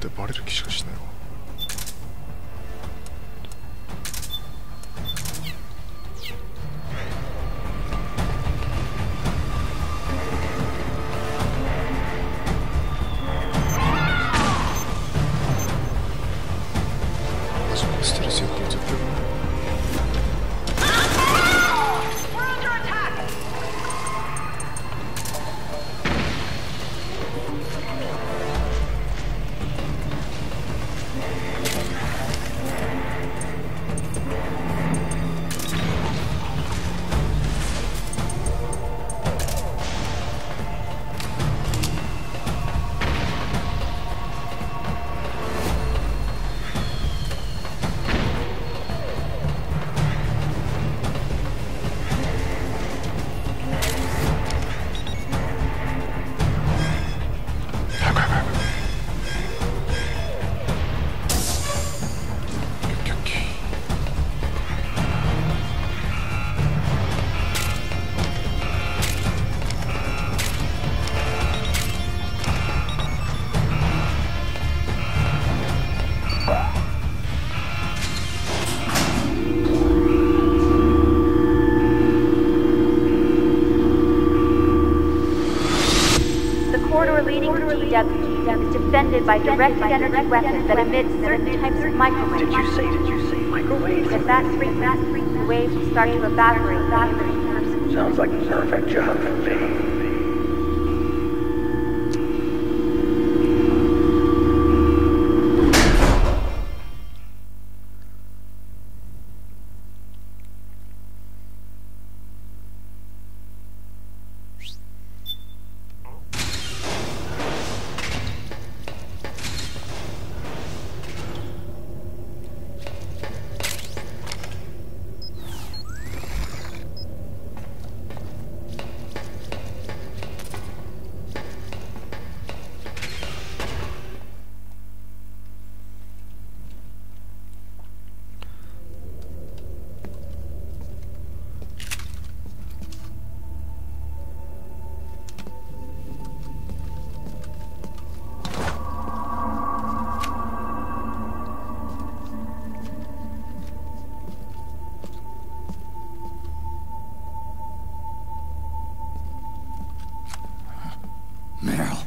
ってバレる気しかしないわ。ステルスやってる絶対うまい。 Is defended by direct energy weapons that emit certain types of microwaves. Did you say microwaves? If that frequency, the waves will start to evaporate. Sounds like a perfect job for me. Meryl.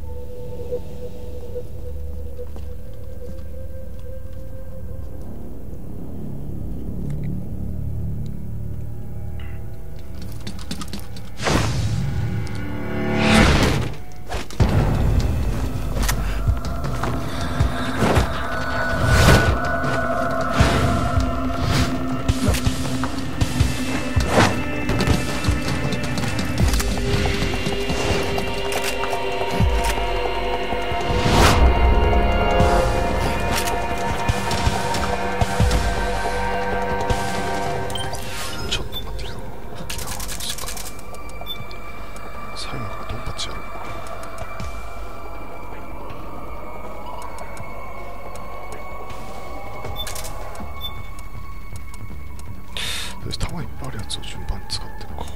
弾いっぱいあるやつを順番に使ってるのか。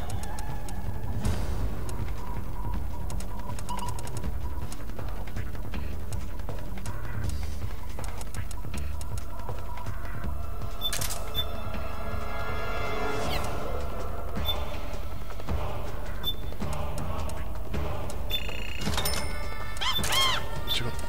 違った。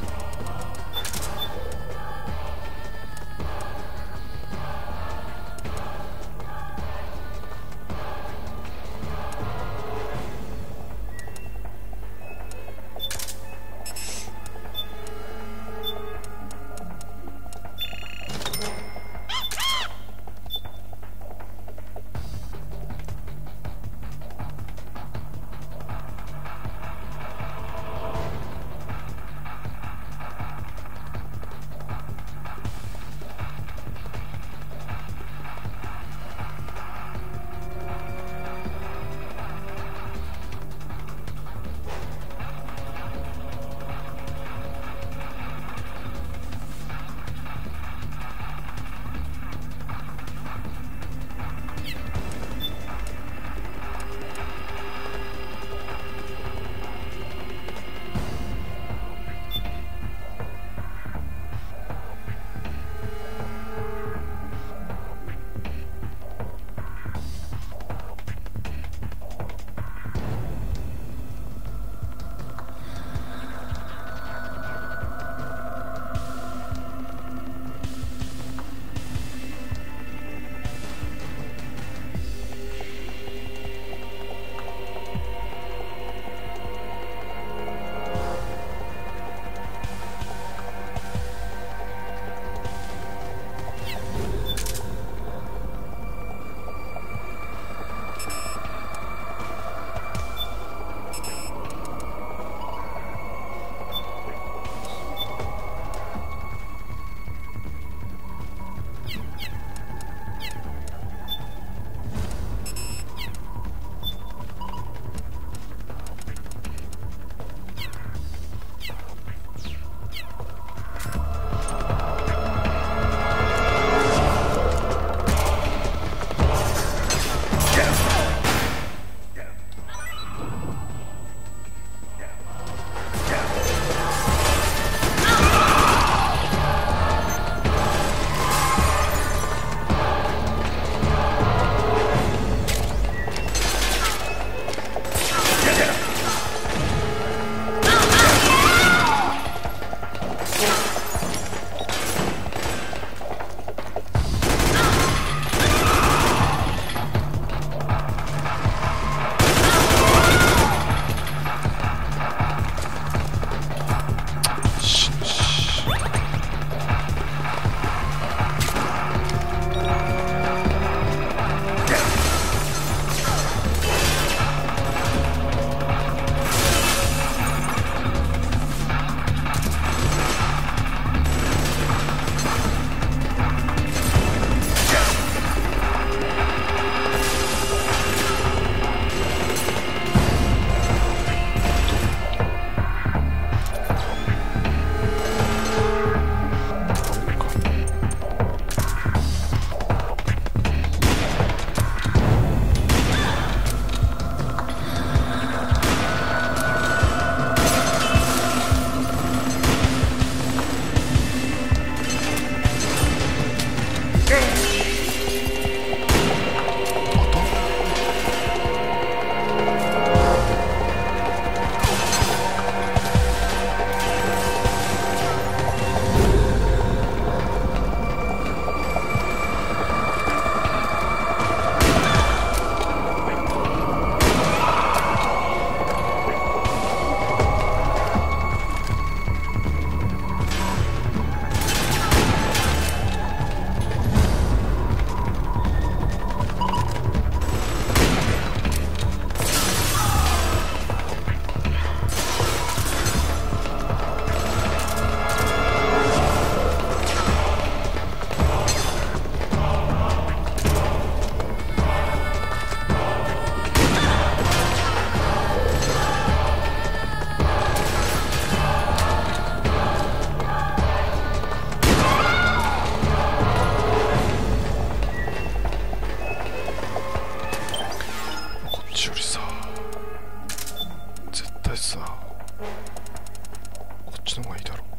ちの方がいいだろう。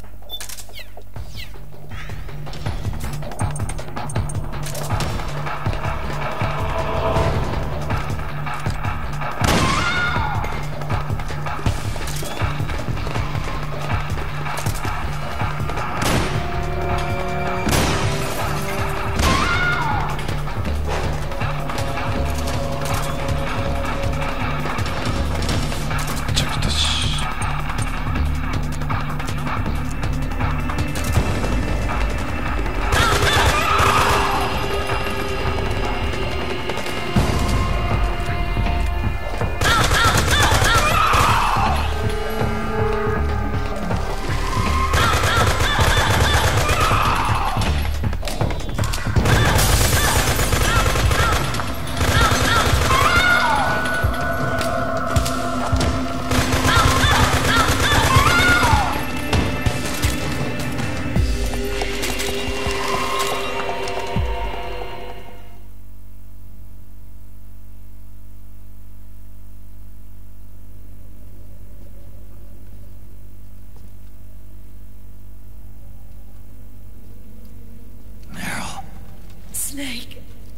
Snake.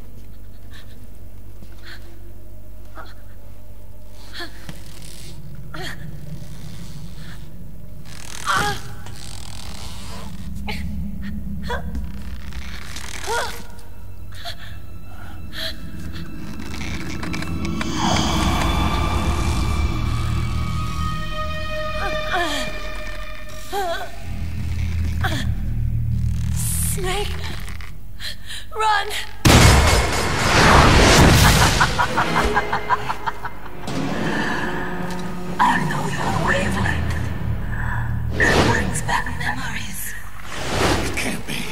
Snake, run! I know your wavelength. It brings back memories. It can't be.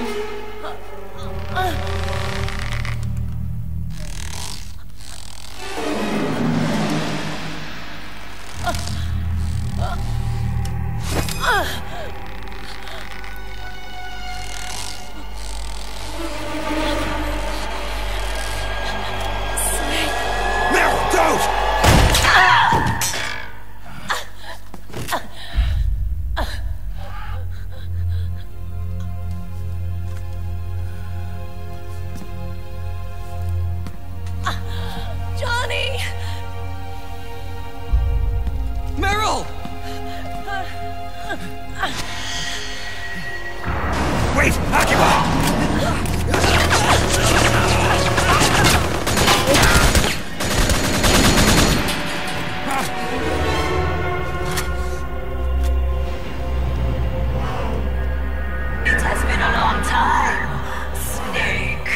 Johnny! Meryl! Wait, Akiba! It has been a long time, Snake.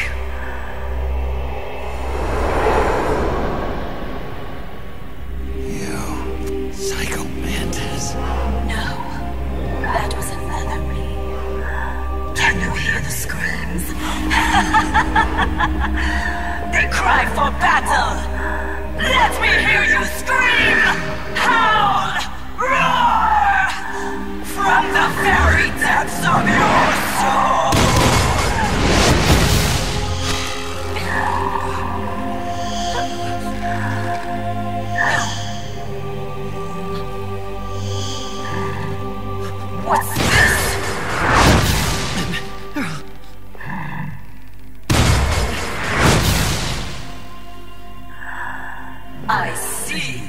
You psycho mantis. No, that was another me. Can you hear the screams? They cry for battle. Let me hear you scream! Howl! Roar! From the very depths of your soul! What's this? I see.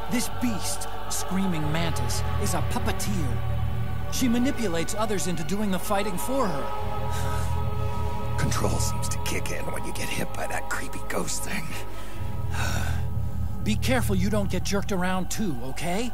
This beast, Screaming Mantis, is a puppeteer. She manipulates others into doing the fighting for her. Control seems to kick in when you get hit by that creepy ghost thing. Be careful you don't get jerked around too, okay?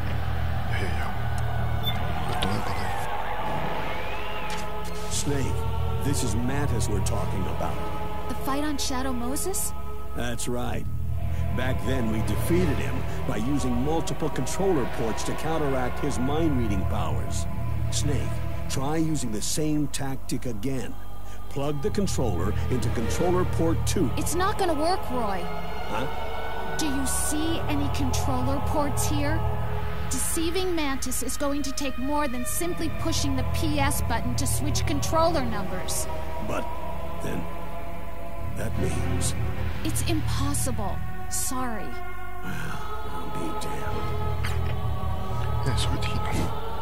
Snake, this is Mantis we're talking about. The fight on Shadow Moses? That's right. Back then, we defeated him by using multiple controller ports to counteract his mind-reading powers. Snake, try using the same tactic again. Plug the controller into controller port 2. It's not gonna work, Roy. Huh? Do you see any controller ports here? Deceiving Mantis is going to take more than simply pushing the PS button to switch controller numbers. But then, that means... It's impossible. Sorry. Well, I'll be damned. ね、それでいいの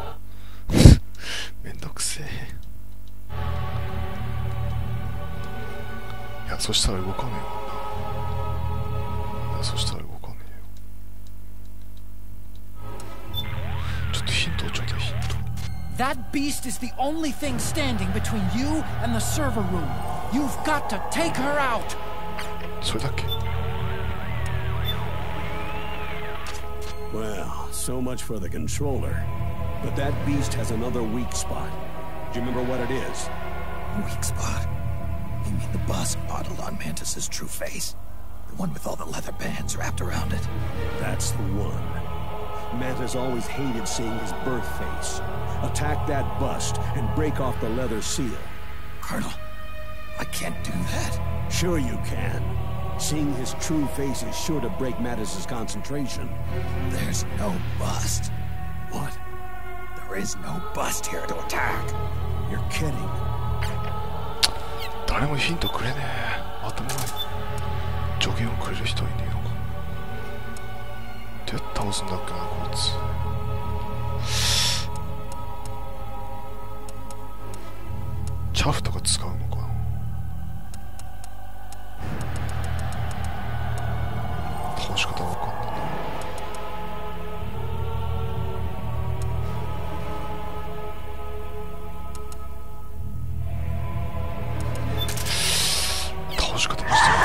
めんどくせえ。いや、そしたら動かねえもんな。いや、そしたら動かねえよ。ちょっとヒントをちょうだい、ヒント。 That beast is the only thing standing between you and the server room. You've got to take her out. それだけ? Well, so much for the controller. But that beast has another weak spot. Do you remember what it is? Weak spot? You mean the bust modeled on Mantis's true face? The one with all the leather bands wrapped around it? That's the one. Mantis always hated seeing his birth face. Attack that bust and break off the leather seal. Colonel, I can't do that. Sure you can. Seeing his true face is sure to break Mantis's concentration. There's no bust. What? There is no bust here to attack. You're kidding. 誰もヒントくれねえ。頭に助言をくれる人はいねえのか。どうやって倒すんだっけな、こいつ。チャフとか使うのかな。倒し方わかんないな。倒し方にしてる。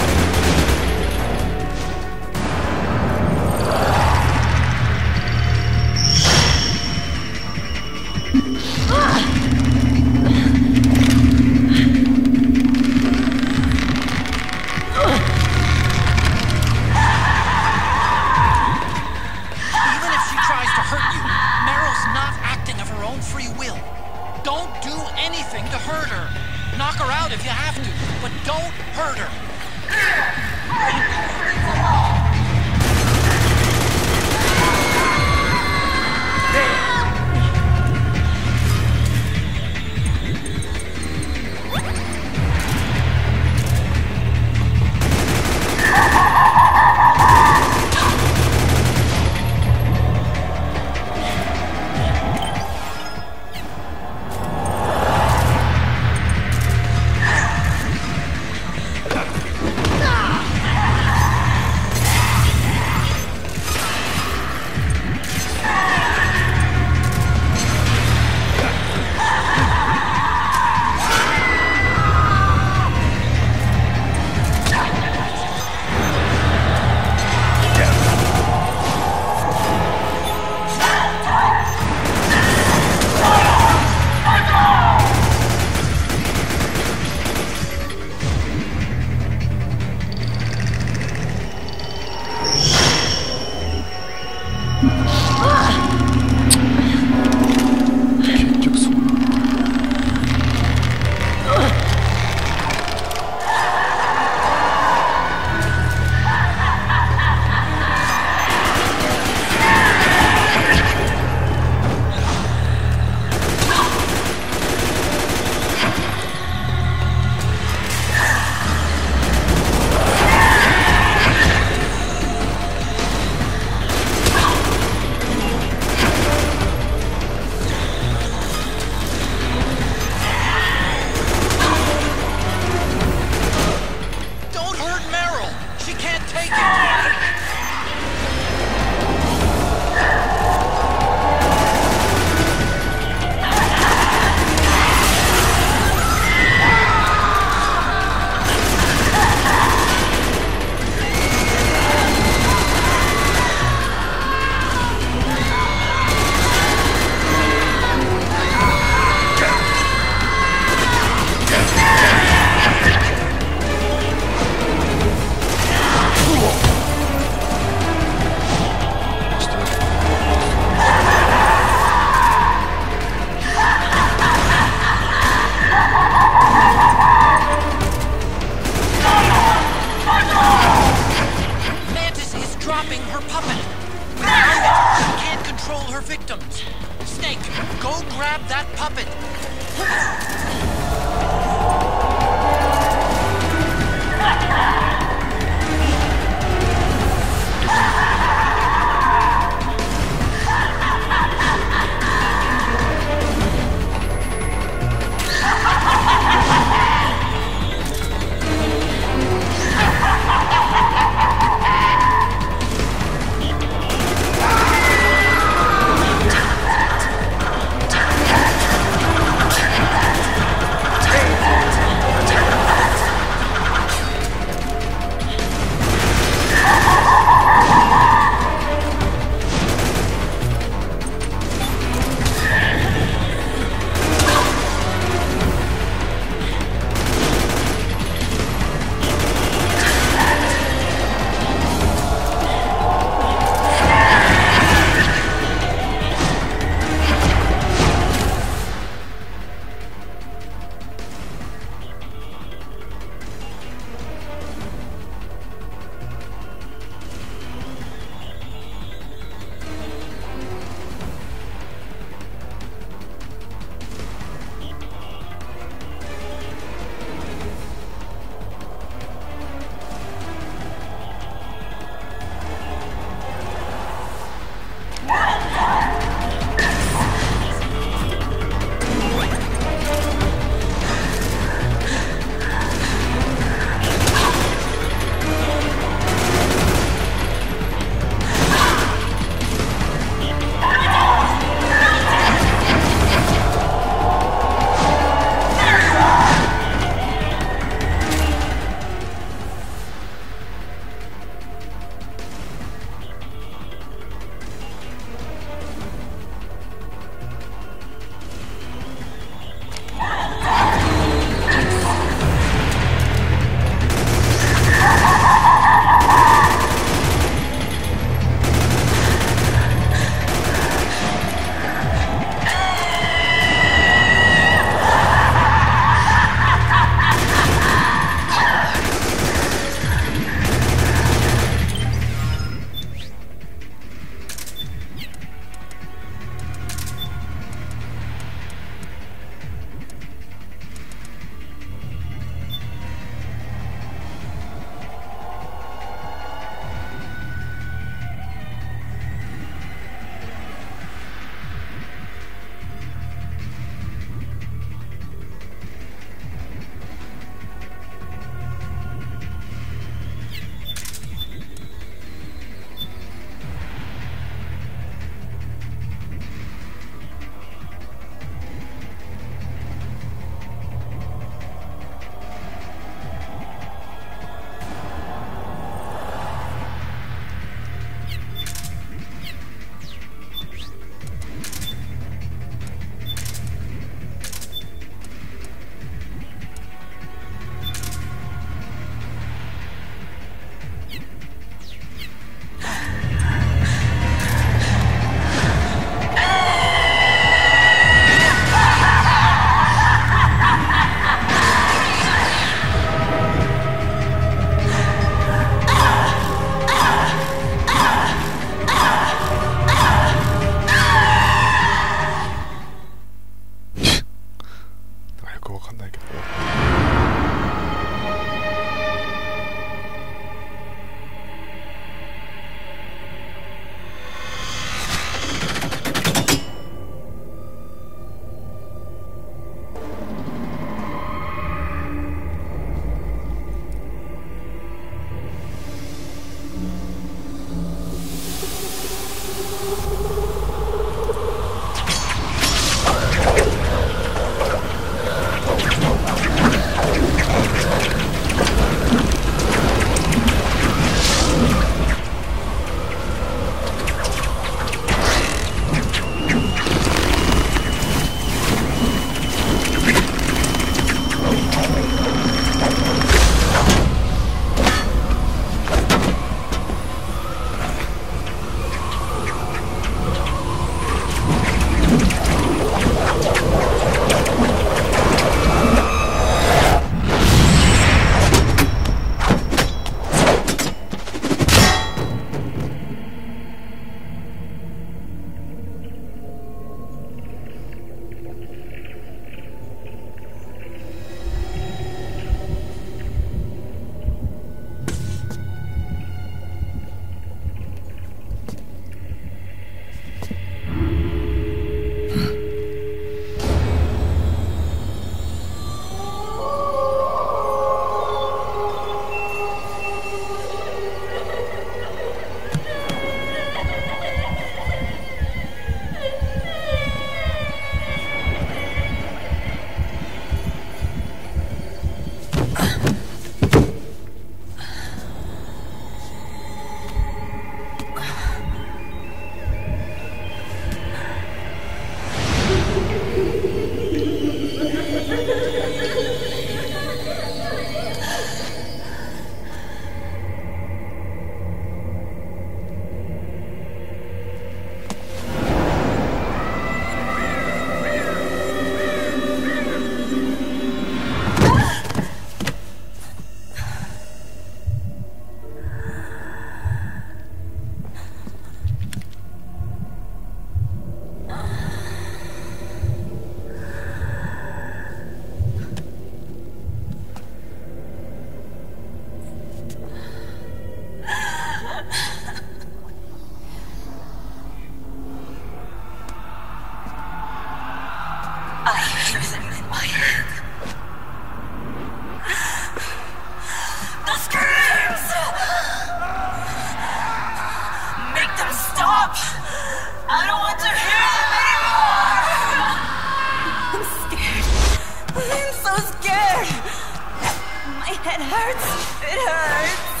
It hurts. It hurts.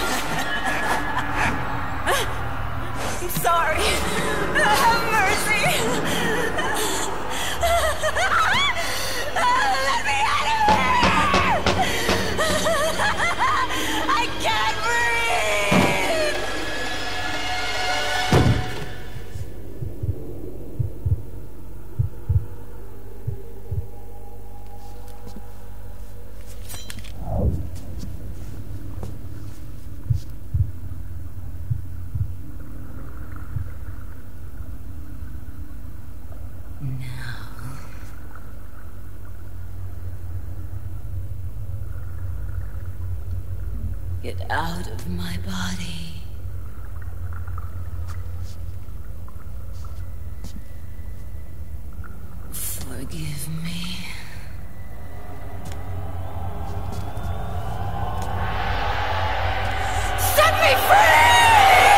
I'm sorry. Have mercy. Let me out of here! I can't breathe! Get out of my body. Forgive me. Set me free!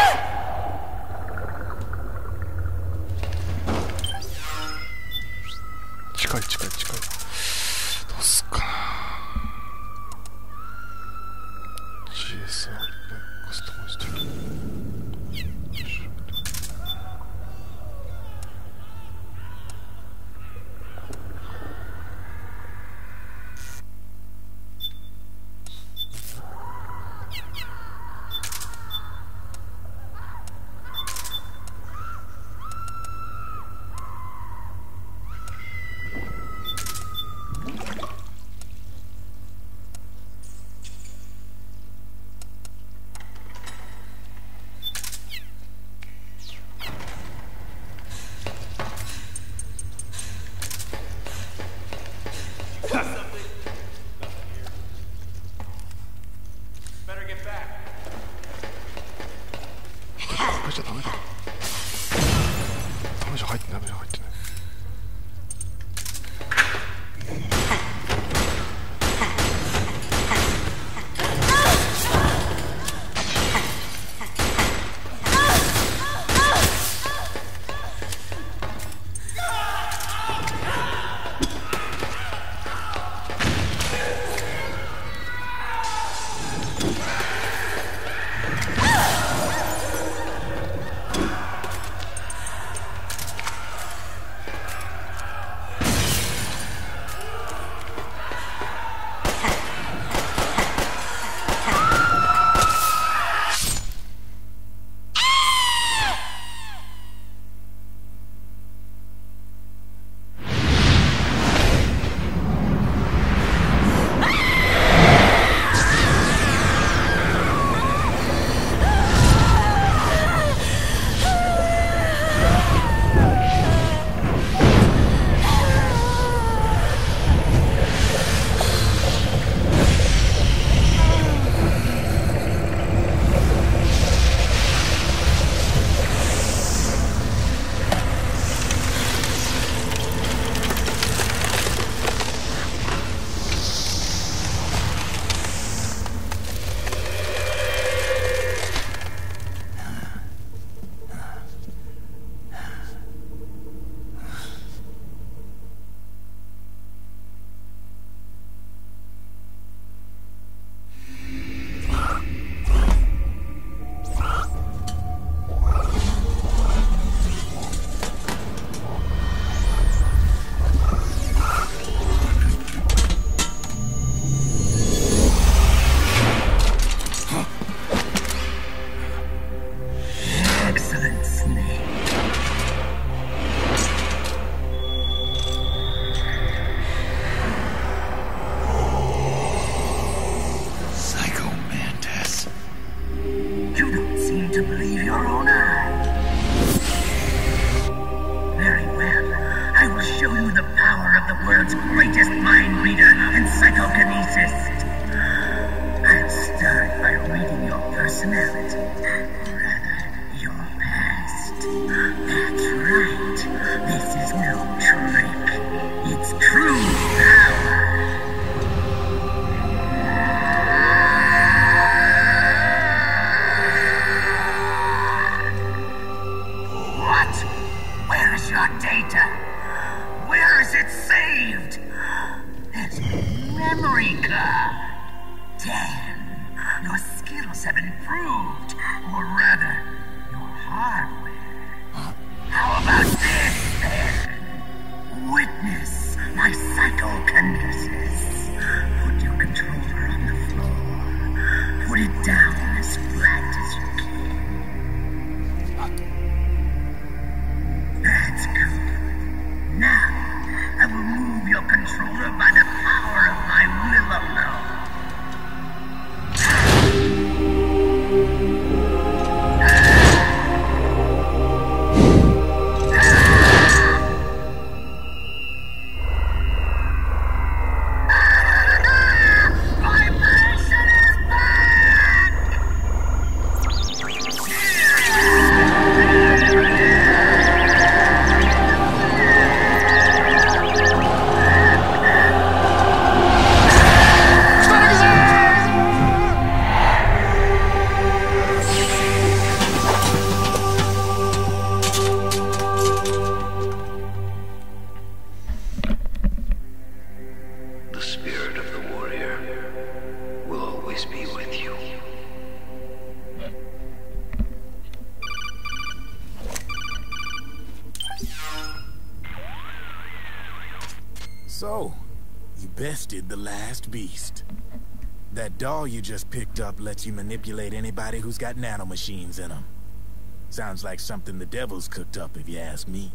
近い。どうすっかな。GSR でカスタマイズできる。ダメじゃダメじゃ入ってない。 world's greatest mind reader and psychokinesis. I'll start by reading your personality, rather, your past. That's right. This is no trick. It's true power. What? Where is your data? Where is it saved? It's memory card. Again, your skills have improved, or rather, your hardware. How about this, then? Witness my psychokinesis. Put your controller on the floor. Put it down as flat as you can. That's good. Now, I will move your controller by the power of my will alone. So, you bested the last beast. That doll you just picked up lets you manipulate anybody who's got nanomachines in them. Sounds like something the devil's cooked up, if you ask me.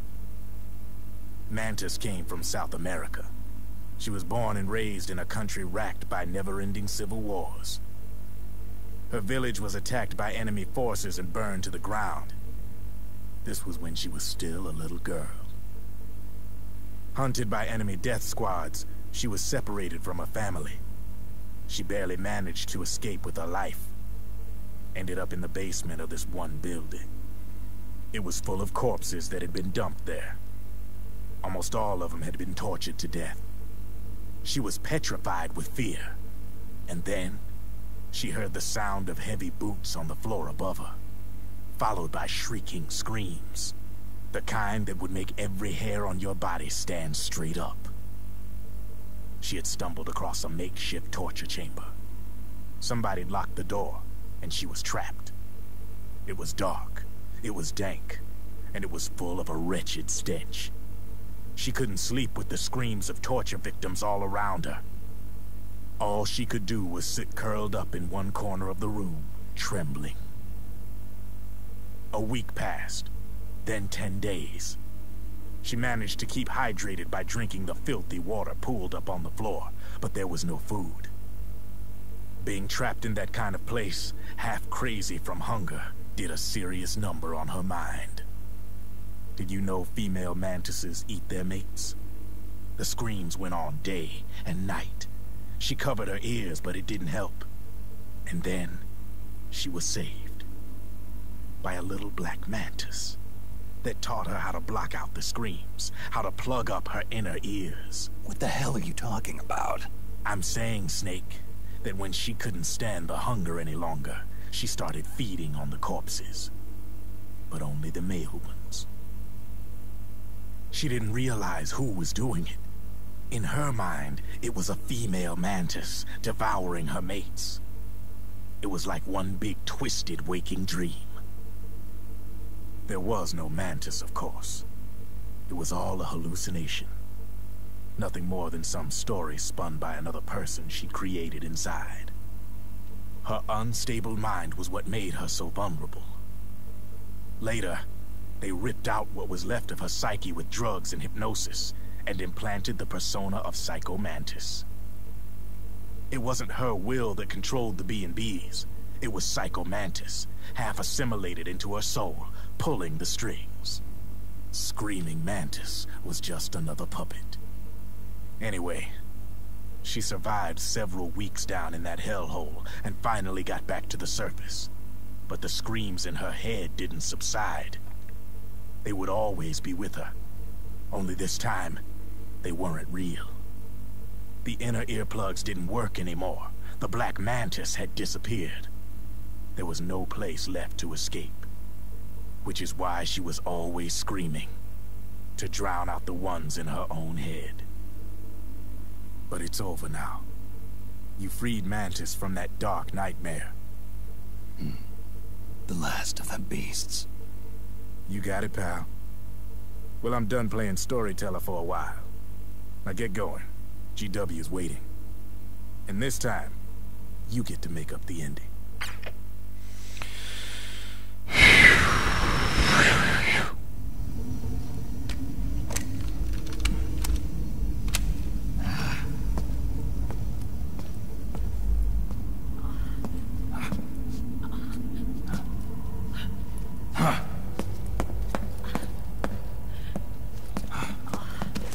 Mantis came from South America. She was born and raised in a country racked by never-ending civil wars. Her village was attacked by enemy forces and burned to the ground. This was when she was still a little girl. Hunted by enemy death squads, she was separated from her family. She barely managed to escape with her life. Ended up in the basement of this one building. It was full of corpses that had been dumped there. Almost all of them had been tortured to death. She was petrified with fear. And then, she heard the sound of heavy boots on the floor above her, followed by shrieking screams. The kind that would make every hair on your body stand straight up. She had stumbled across a makeshift torture chamber. Somebody locked the door, and she was trapped. It was dark, it was dank, and it was full of a wretched stench. She couldn't sleep with the screams of torture victims all around her. All she could do was sit curled up in one corner of the room, trembling. A week passed. Then 10 days. She managed to keep hydrated by drinking the filthy water pooled up on the floor, but there was no food. Being trapped in that kind of place, half crazy from hunger, did a serious number on her mind. Did you know female mantises eat their mates? The screams went on day and night. She covered her ears, but it didn't help. And then, she was saved. By a little black mantis that taught her how to block out the screams, how to plug up her inner ears. What the hell are you talking about? I'm saying, Snake, that when she couldn't stand the hunger any longer, she started feeding on the corpses. But only the male ones. She didn't realize who was doing it. In her mind, it was a female mantis devouring her mates. It was like one big twisted waking dream. There was no mantis, of course. It was all a hallucination. Nothing more than some story spun by another person she created inside. Her unstable mind was what made her so vulnerable. Later, they ripped out what was left of her psyche with drugs and hypnosis, and implanted the persona of Psycho Mantis. It wasn't her will that controlled the B&Bs. It was Psycho Mantis, half assimilated into her soul, pulling the strings. Screaming Mantis was just another puppet. Anyway, she survived several weeks down in that hellhole and finally got back to the surface. But the screams in her head didn't subside. They would always be with her. Only this time, they weren't real. The inner earplugs didn't work anymore. The black mantis had disappeared. There was no place left to escape. Which is why she was always screaming, to drown out the ones in her own head. But it's over now. You freed Mantis from that dark nightmare. The last of them beasts. You got it, pal. Well, I'm done playing storyteller for a while. Now get going. GW's waiting. And this time, you get to make up the ending.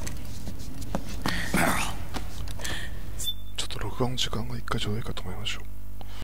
Barrel. ちょっと録画の時間が一回ちょうどいいかと思いましょう。